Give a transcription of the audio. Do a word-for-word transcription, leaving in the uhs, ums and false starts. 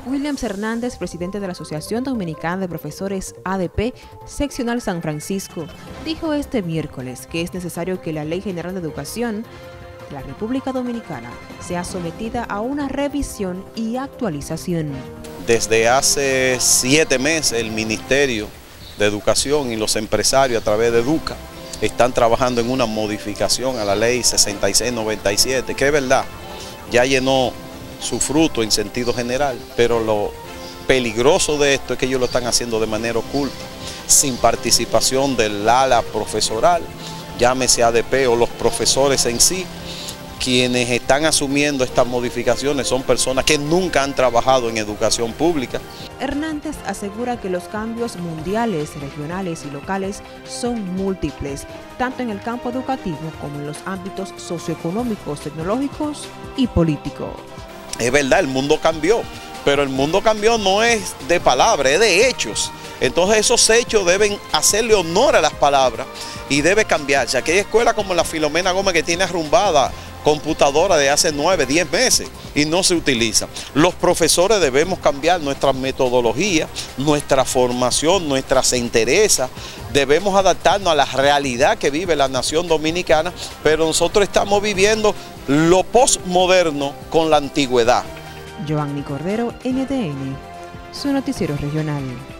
Williams Hernández, presidente de la Asociación Dominicana de Profesores A D P, seccional San Francisco, dijo este miércoles que es necesario que la Ley General de Educación de la República Dominicana sea sometida a una revisión y actualización. Desde hace siete meses el Ministerio de Educación y los empresarios a través de Educa están trabajando en una modificación a la Ley sesenta y seis noventa y siete, que es verdad, ya llenó su fruto en sentido general, pero lo peligroso de esto es que ellos lo están haciendo de manera oculta, sin participación del ala profesoral, llámese A D P o los profesores en sí. Quienes están asumiendo estas modificaciones son personas que nunca han trabajado en educación pública. Hernández asegura que los cambios mundiales, regionales y locales son múltiples, tanto en el campo educativo como en los ámbitos socioeconómicos, tecnológicos y políticos. Es verdad, el mundo cambió, pero el mundo cambió no es de palabras, es de hechos. Entonces esos hechos deben hacerle honor a las palabras y debe cambiarse. Aquí hay escuelas como la Filomena Gómez que tiene arrumbada computadora de hace nueve, diez meses y no se utiliza. Los profesores debemos cambiar nuestra metodología, nuestra formación, nuestras enterezas, debemos adaptarnos a la realidad que vive la nación dominicana, pero nosotros estamos viviendo lo postmoderno con la antigüedad. Giovanni Cordero, N T N, su noticiero regional.